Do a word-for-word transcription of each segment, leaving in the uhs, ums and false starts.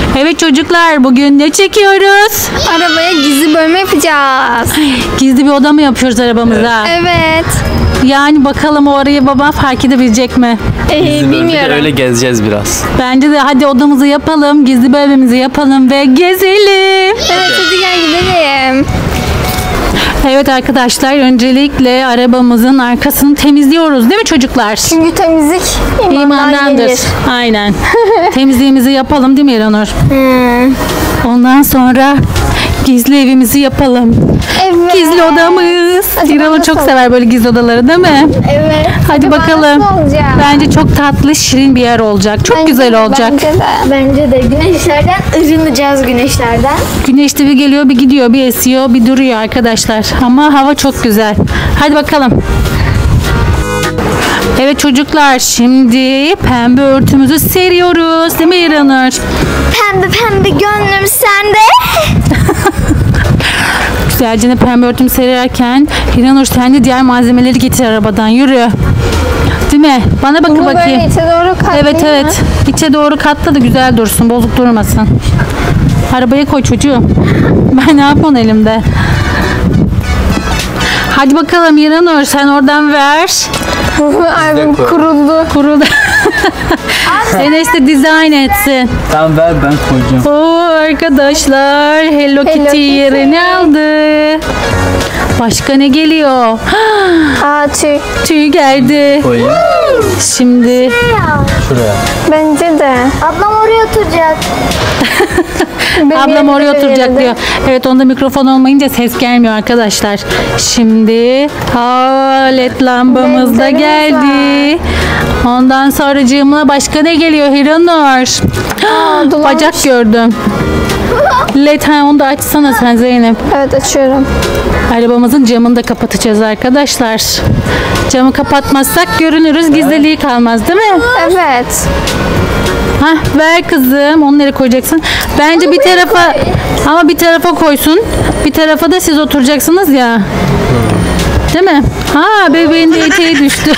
Evet çocuklar, bugün ne çekiyoruz? Arabaya gizli bölme yapacağız. Gizli bir oda mı yapıyoruz arabamıza? Evet. Yani bakalım o arayı baba fark edebilecek mi? Ee, Gizli bölmede bilmiyorum. öyle gezeceğiz biraz. Bence de hadi odamızı yapalım, gizli bölmemizi yapalım ve gezelim. Evet hadi gel gidelim. Evet arkadaşlar, öncelikle arabamızın arkasını temizliyoruz değil mi çocuklar? Çünkü temizlik imandan İmandandır. gelir. Aynen. Temizliğimizi yapalım değil mi İranur? Hmm. Ondan sonra gizli evimizi yapalım. Evet. Gizli odamız. Acaba İranur nasıl? çok sever böyle gizli odaları değil mi? Evet. Hadi Acaba bakalım. nasıl olacak? Bence çok tatlı, şirin bir yer olacak. Çok Bence- güzel olacak. Bence de. Bence de güneşlerden ırınacağız güneşlerden. Güneş de bir geliyor, bir gidiyor, bir esiyor, bir duruyor arkadaşlar. Ama hava çok güzel. Hadi bakalım. Evet çocuklar, şimdi pembe örtümüzü seriyoruz. Değil mi İranur? Pembe pembe gönlüm sende. Güzelce pembe örtümü sererken İranur sen de diğer malzemeleri getir arabadan. Yürü. Değil mi? Bana bakın Bunu bakayım. böyle içe doğru katlayayım Evet mı? evet. İçe doğru katla da güzel dursun. Bozuk durmasın. Arabaya koy çocuğum. Ben ne yapıyorum elimde? Hadi bakalım İranur, sen oradan ver. Albüm kuruldu. Kurulu. Enes de dizayn etsin. Tamam ver, ben koyacağım. Oo arkadaşlar, Hello Kitty Kitty. yerini aldı. Başka ne geliyor? Aa tüy. Tüy geldi. Koyayım. Şimdi Şuraya. Bence de. Ablam oraya oturacak. ablam oraya Bebeğim de oturacak verildi. diyor. Evet, onda mikrofon olmayınca ses gelmiyor arkadaşlar. Şimdi ha, led lambamız da Ledlerimiz geldi. Ondan sonracığıma başka ne geliyor Hiranur? dolanmış. Bacak gördüm. Led, ha, onu da açsana sen Zeynep. Evet açıyorum. Arabamızın camını da kapatacağız arkadaşlar. Camı kapatmazsak görünürüz, gizliliği kalmaz değil mi? Evet. Hah, ver kızım. Onu nereye koyacaksın? Bence bir tarafa, ama bir tarafa koysun. Bir tarafa da siz oturacaksınız ya. Değil mi? Ha, bebeğin de eteği düştü.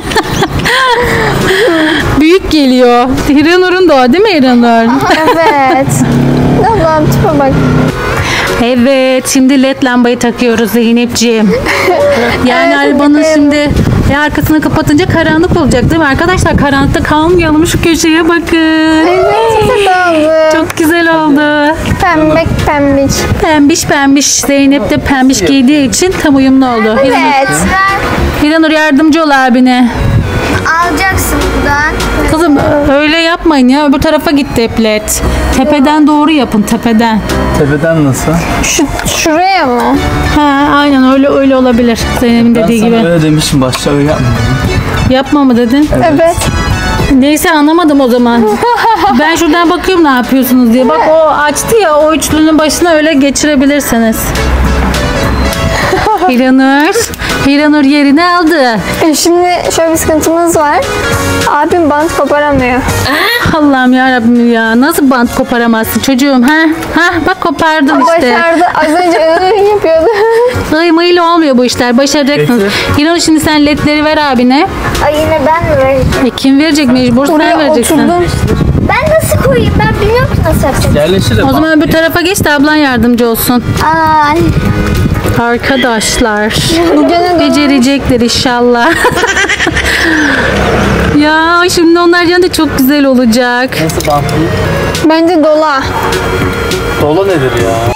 Büyük geliyor. Hiranur'un da o değil mi Hiranur? Evet. Allah'ım tipe bak. Evet, şimdi led lambayı takıyoruz Zeynepciğim. Yani Evet, arabanın evet. şimdi e, arkasını kapatınca karanlık olacak değil mi arkadaşlar? Karanlıkta kalmayalım, şu köşeye bakın. Evet çok oldu. Çok güzel oldu. Pembek pembik. Pembiş pembiş. Zeynep de pembiş giydiği için tam uyumlu oldu. Evet. Hiranur yardımcı ol abine. Alacaksın buradan. Kızım öyle yapmayın ya. Öbür tarafa gitti hep led. Tepeden doğru yapın, tepeden. Tepeden nasıl? Şu, şuraya mı? Ha, aynen öyle öyle olabilir. Zeynep'in Ben dediği sana gibi. öyle demişim, başta öyle yapma. Yapma mı dedin? Evet. Neyse, anlamadım o zaman. Ben şuradan bakıyorum ne yapıyorsunuz diye. Bak o açtı ya, o üçlünün başına öyle geçirebilirsiniz. Hiranur. Hiranur yerini aldı. E, Şimdi şöyle bir sıkıntımız var. Abim bant koparamıyor. Allah'ım yarabbim ya. Nasıl bant koparamazsın çocuğum? Ha? Ha? Bak kopardın işte. Başardı. Az önce ıı yapıyordu. Iy mıyla olmuyor bu işler. Başaracaksınız. Peki. Hiranur, şimdi sen ledleri ver abine. Ay yine ben mi vereceğim? E, kim verecek? Mecbur sen Buraya vereceksin. oturdum. Ben nasıl koyayım? Ben bilmiyorum ki nasıl yapacağım. Yerleşir O zaman öbür tarafa geç de ablan yardımcı olsun. Ay. Arkadaşlar. Gene de Becerecekler inşallah. Ya şimdi onlar yanında çok güzel olacak. Nasıl bantlı? bence dola. Dolu nedir ya?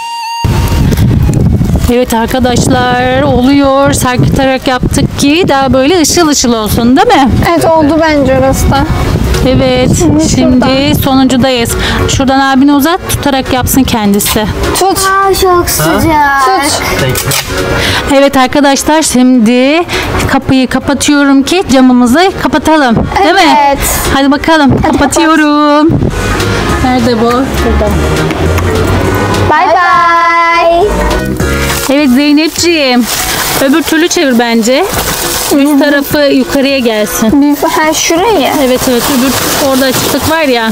Evet arkadaşlar, oluyor. Sarkıtarak yaptık ki daha böyle ışıl ışıl olsun değil mi? Evet oldu bence orası da. Evet. Şimdi Şimdi şuradan. sonuncudayız. Şuradan abine uzat, tutarak yapsın kendisi. Tut. Aa çok sıcak. Tut. Bekle. Evet arkadaşlar, şimdi kapıyı kapatıyorum ki camımızı kapatalım. Değil mi? Evet. Hadi bakalım. Kapatıyorum. Nerede bu? Burada. Bay bay. Evet Zeynepciğim. Öbür türlü çevir bence. Üst tarafı yukarıya gelsin. Bir, ha şurayı. Evet evet, öbür orada açıklık var ya.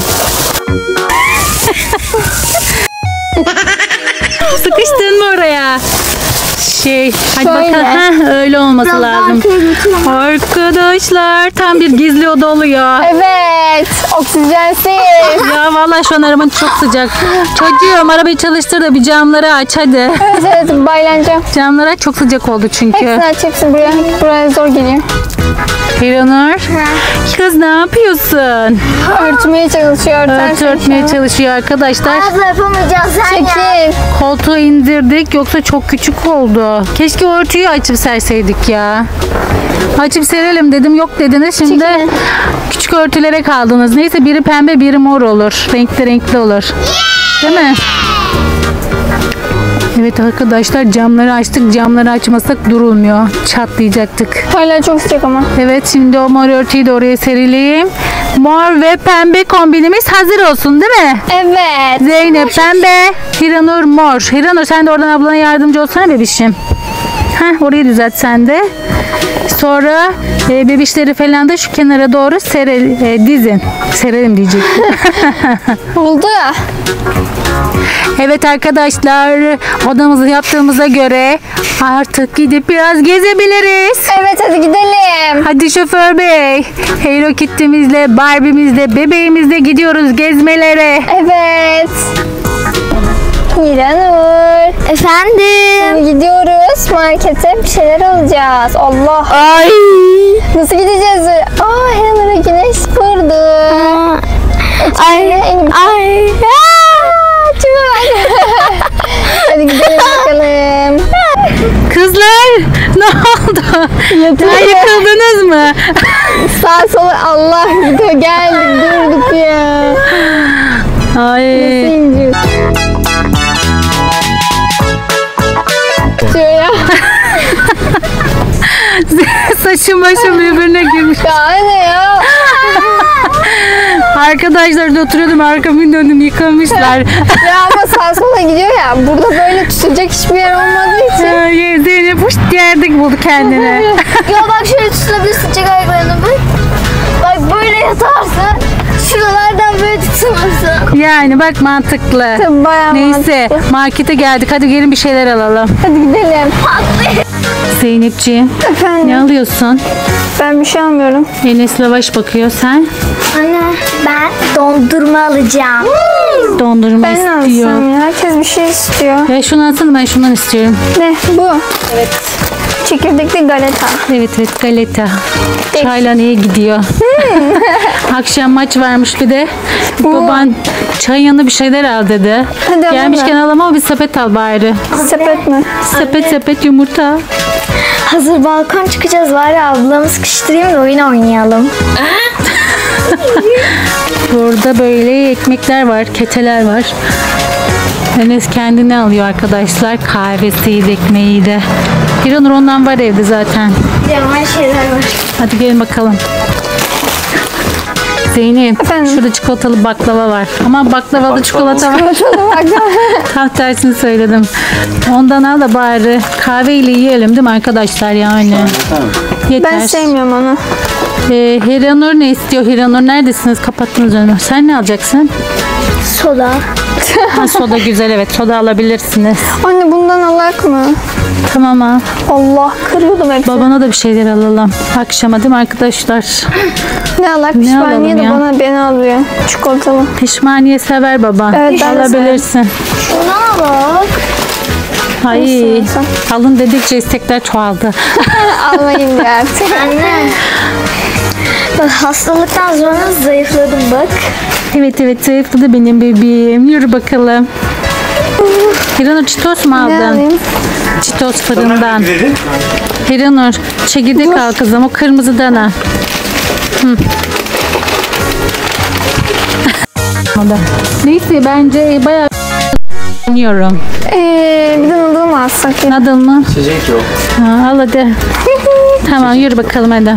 Sıkıştın mı oraya? şey. Hadi Şöyle. bakalım. Heh, öyle olması Biraz daha lazım. arkaya götürün. Arkadaşlar tam bir gizli oda oluyor. Evet. Oksijensiz. Ya vallahi şu an arabanın çok sıcak. Çocuğum arabayı çalıştır da bir camları aç hadi. Evet evet baylanacağım. Camları aç, çok sıcak oldu çünkü. Hepsini açacaksın buraya. Buraya zor geliyor. Hiranur. Kız ne yapıyorsun? Örtmeye çalışıyor. Örtü örtersin örtmeye inşallah. çalışıyor arkadaşlar. Abla yapamayacağız sen ya. Çekil. Koltuğu indirdik yoksa çok küçük oldu. Keşke örtüyü açıp serseydik ya. Açıp serelim dedim, yok dediniz. Şimdi Çekilin. küçük örtülere kaldınız. Neyse biri pembe biri mor olur. Renkli renkli olur. Değil mi? Evet arkadaşlar camları açtık. Camları açmasak durulmuyor. Çatlayacaktık. Hala çok sıcak ama. Evet şimdi o mor örtüyü de oraya serelim. Mor ve pembe kombinimiz hazır olsun değil mi? Evet. Zeynep pembe, Hiranur mor. Hiranur sen de oradan ablana yardımcı olsana bebişim. Heh, orayı düzelt sen de. Sonra e, bebişleri falan da şu kenara doğru serel, e, dizin. Serelim diyecektim. Oldu ya. Evet arkadaşlar odamızı yaptığımıza göre artık gidip biraz gezebiliriz. Evet hadi gidelim. Hadi şoför bey. Hello Kitty'mizle, Barbie'mizle, bebeğimizle gidiyoruz gezmelere. Evet. İranur. Efendim. Gidiyoruz markete bir şeyler alacağız. Allah. Ay. Nasıl gideceğiz? Aa Hiranur'a güneş vurdu. Ay. Ay. Aa, çok. Hadi gidelim bakalım. Kızlar ne oldu? Ya yıkıldınız mı? Sağ sola Allah gidiyor geldik durduk ya. Ay. İnci. Şöyle. Saçım başım birbirine girmiş. Ya ne ya? Arkadaşlar da oturuyordum arkamı döndüm yıkamışlar. Ya ama sağ sola gidiyor ya. Burada böyle tutacak hiçbir yer olmadığı için. Ay, Zeynep hoş yerdek buldu kendini. Ya bak şöyle tutabilirsin, çek ayaklarını bak. Bak böyle yatarsın. Şuralardan böyle tutunursun. Yani bak mantıklı. Tabii bayağı Neyse mantıklı. markete geldik, hadi gelin bir şeyler alalım. Hadi gidelim. Zeynepciğim ne Efendim alıyorsun? ben bir şey almıyorum. Enes lavaş bakıyor, sen Anne ben dondurma alacağım. dondurma Ben ne istiyor. alsam ya? Herkes bir şey istiyor. Ya şunu alsana, ben şundan istiyorum. Ne bu? Evet. Çekirdekli galeta. Evet evet galeta. Çayla neye gidiyor? Akşam maç varmış bir de. Baban çayın yanına bir şeyler al dedi. Hadi al Gelmişken al ama bir sepet al bari. Sepet mi? Sepet sepet yumurta. Hazır balkon çıkacağız, var ya ablamı sıkıştırayım da oyun oynayalım. Burada böyle ekmekler var, keteler var. Enes kendine alıyor arkadaşlar. Kahvesiydi, ekmeğiydi. Hiranur ondan var evde zaten. Yaman şeyler var. Hadi gelin bakalım. Zeynep, Efendim? şurada çikolatalı baklava var. Ama baklavalı çikolata var. Tam tersini söyledim. Ondan al da bari kahveyle yiyelim değil mi arkadaşlar yani? Yeter. Ben sevmiyorum onu. Ee, Hiranur ne istiyor? Hiranur neredesiniz? Kapattınız önümü. Sen ne alacaksın? Soda. Ha, soda güzel, evet soda alabilirsiniz. Anne bundan alak mı? Tamam al. Allah kırıyordum hepsini. Babana da bir şeyler alalım. Akşama değil mi arkadaşlar? Ne alak? Ne Pişmaniye alalım de ya? bana beni alıyor. Çikolatalı. Pişmaniye sever baban. Evet, ben de alabilirsin. Şuna bak. Ay, Nasıl olsa. alın dedikçe istekler çoğaldı. Almayayım diye artık. Anne. Bak hastalıktan sonra zayıfladım bak. Evet evet zayıfladı benim bebeğim. Yürü bakalım. Hiranur çitos mu Ne aldın? alayım? Çitos fırından. Hiranur çekirdek al kızım, o kırmızıdan al. Hı. Neyse bence bayağı oynuyorum. Ee, bir de noodle mı alsak? ya? Nadal mı? İçecek yok. Ha, al hadi. Tamam yürü bakalım hadi.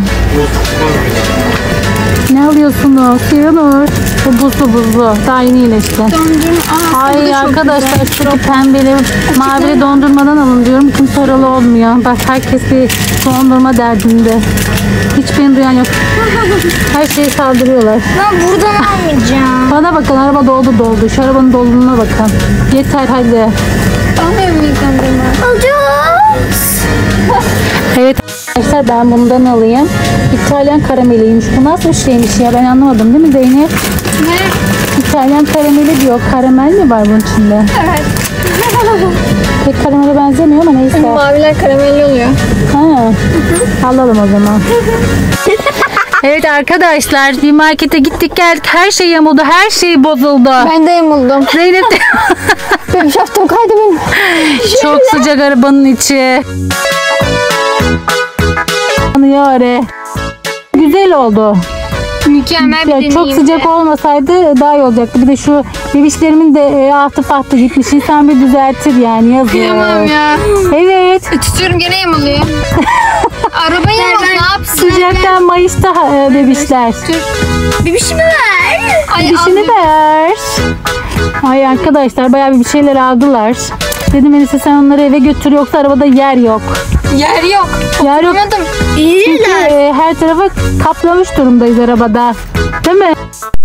Ne alıyorsunuz? Hiranur. Bu buzlu buzlu. Daha yeni iyileşti. Ay arkadaşlar şuradaki pembeli mavili dondurmadan alın diyorum. Kimse oralı olmuyor. Bak herkes bir dondurma derdinde. Hiç beni duyan yok. Her şeyi saldırıyorlar. Ben buradan almayacağım. Bana bakın, araba doldu doldu. Şu arabanın doluluğuna bakın. Yeter hadi. Almıyor muyum dondurma? Alacağım. Evet arkadaşlar ben bundan alayım. İtalyan karameliymiş. Bu nasıl bir şeymiş ya ben anlamadım değil mi Zeynep? Ne? İtalyan karameli diyor. Karamel mi var bunun içinde? Evet. Pek karamele benzemiyor ama neyse. Maviler karamelli oluyor. Ha. Alalım o zaman. Evet arkadaşlar bir markete gittik geldik. Her şey yamuldu. Her şey bozuldu. Ben de yamuldum. Zeynep de Benim şaftım kaydı benim. çok sıcak arabanın içi. Yanıyor. Güzel oldu. Mükemmel bir Ya, deneyim. çok sıcak olmasaydı daha iyi olacaktı. Bir de şu bebişlerimin de e, altı fahtı gitmiş. İnsan bir düzeltir yani yazıyor. Kıyamam ya. Evet. Tutuyorum gene yamuluyor. Araba yamuldu ne yapsın? Sıcaktan mayışta e, bebişler. Bir bir şey mi ver? Ay Dişini ver. Ay arkadaşlar bayağı bir şeyler aldılar. Dedim Elisa sen onları eve götür yoksa arabada yer yok. yer yok. Yer yok. Anladım. Çünkü e, her tarafa kaplamış durumdayız arabada. Değil mi?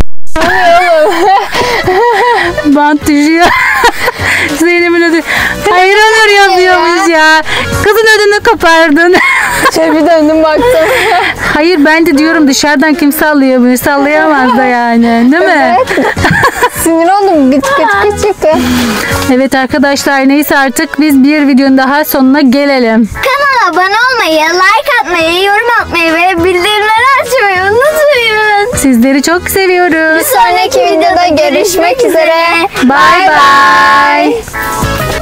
Bant düşüyor. Zeynep'in ödü. Hayır Onur yazıyormuş ya. Kızın ödünü kopardın. Şöyle bir döndüm baktım. Hayır ben de diyorum dışarıdan kim sallıyor bunu sallayamaz da yani değil mi? Sinir oldum. Gıç gıç gıç çıktı. Evet arkadaşlar neyse artık biz bir videonun daha sonuna gelelim. Kanala abone olmayı, like atmayı, yorum atmayı ve bildirimleri açmayı unutmayın. Sizleri çok seviyoruz. Sonraki videoda görüşmek üzere. Bye bye.